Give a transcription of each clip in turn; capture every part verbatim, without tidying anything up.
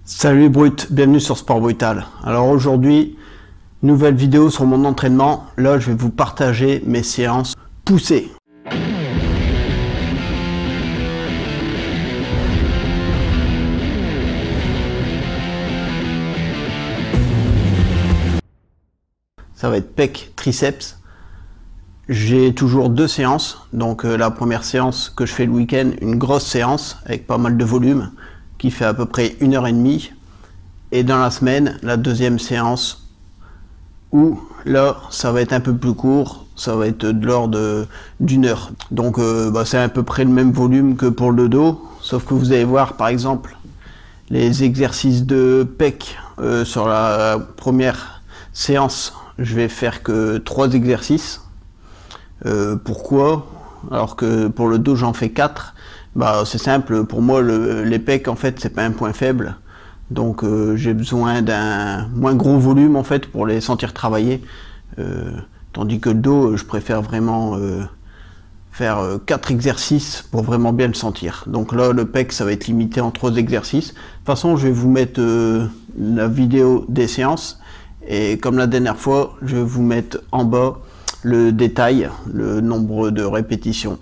Salut les brutes, bienvenue sur Sport Brutal. Alors aujourd'hui, nouvelle vidéo sur mon entraînement. Là, je vais vous partager mes séances poussées. Ça va être pec, triceps. J'ai toujours deux séances. Donc euh, la première séance que je fais le week-end, une grosse séance avec pas mal de volume qui fait à peu près une heure et demie. Et dans la semaine, la deuxième séance où là, ça va être un peu plus court. Ça va être de l'ordre d'une heure. Donc euh, bah, c'est à peu près le même volume que pour le dos. Sauf que vous allez voir par exemple les exercices de pec euh, sur la première séance. Je vais faire que trois exercices. Euh, pourquoi? Alors que pour le dos j'en fais quatre. Bah c'est simple, pour moi le, les pecs en fait c'est pas un point faible. Donc euh, j'ai besoin d'un moins gros volume en fait pour les sentir travailler. Euh, tandis que le dos je préfère vraiment euh, faire euh, quatre exercices pour vraiment bien le sentir. Donc là le pec ça va être limité en trois exercices. De toute façon je vais vous mettre euh, la vidéo des séances. Et comme la dernière fois, je vais vous mettre en bas le détail, le nombre de répétitions.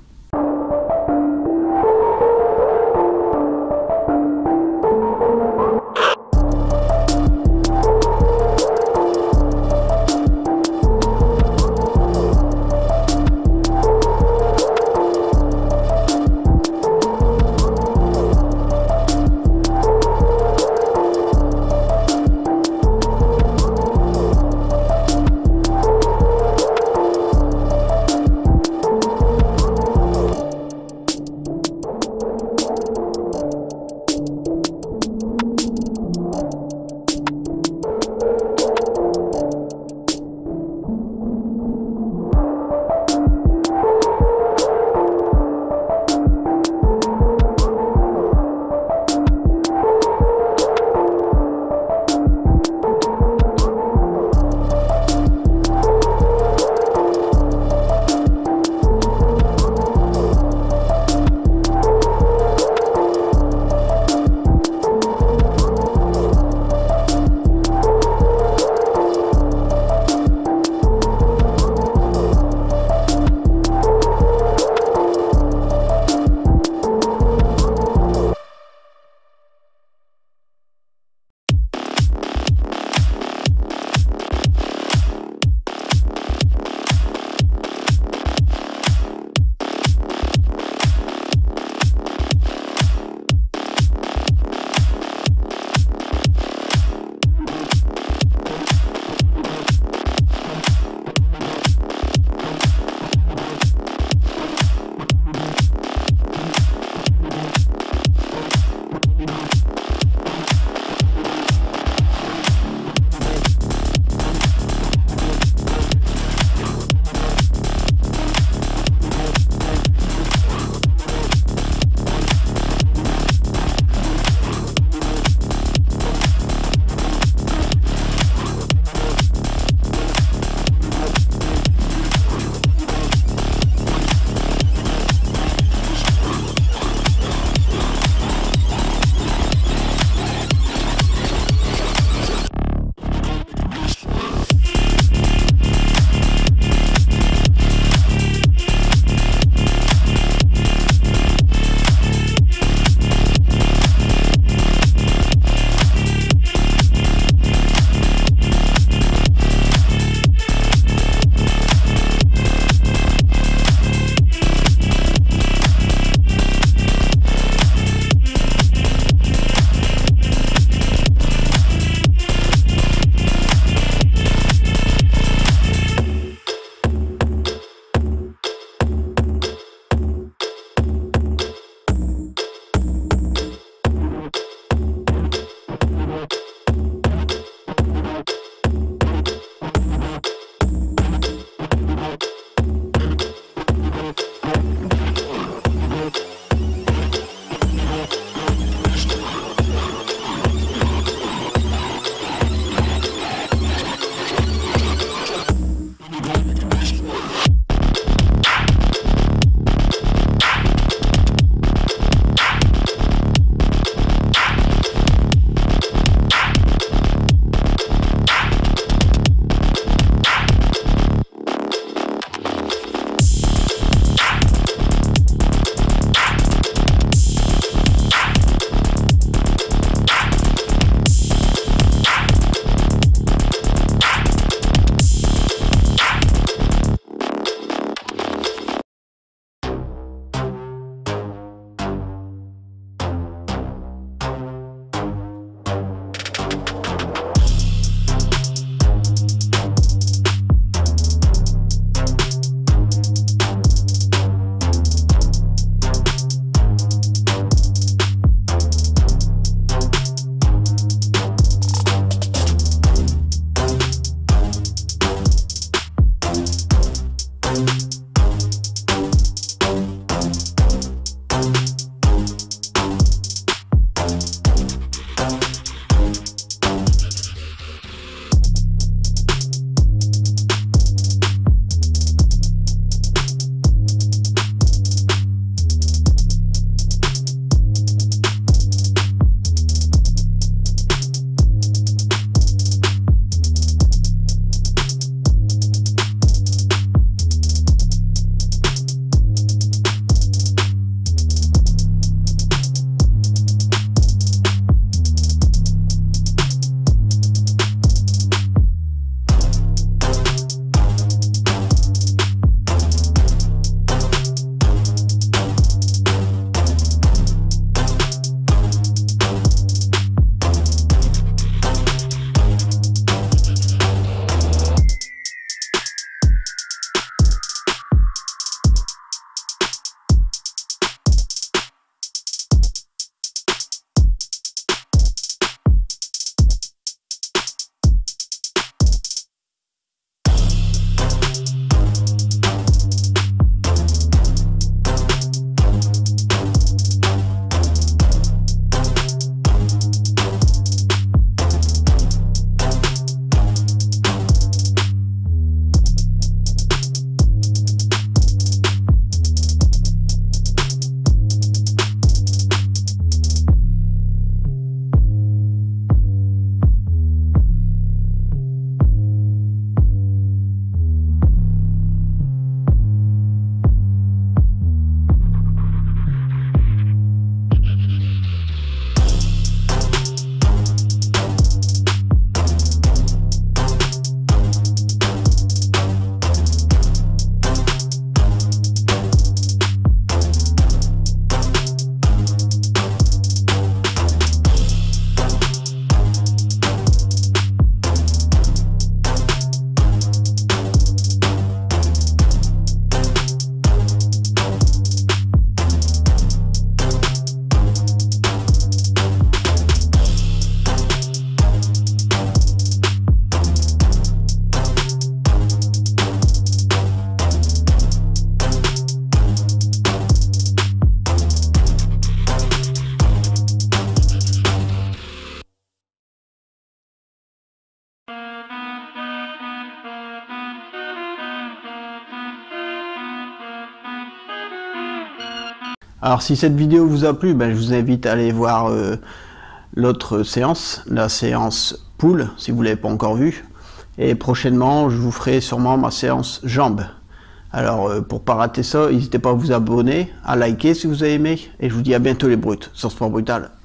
Alors si cette vidéo vous a plu, ben, je vous invite à aller voir euh, l'autre séance, la séance poule, si vous ne l'avez pas encore vue. Et prochainement, je vous ferai sûrement ma séance jambes. Alors euh, pour pas rater ça, n'hésitez pas à vous abonner, à liker si vous avez aimé. Et je vous dis à bientôt les brutes sur Sport Brutal.